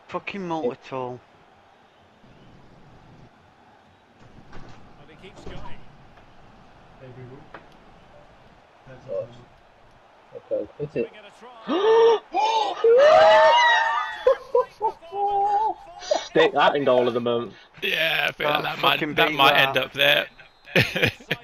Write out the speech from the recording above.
Fucking multi-tool. And he keeps going. Okay, hit it. Stick that in goal of the month. Yeah, I feel like Fucking that might beat end up there.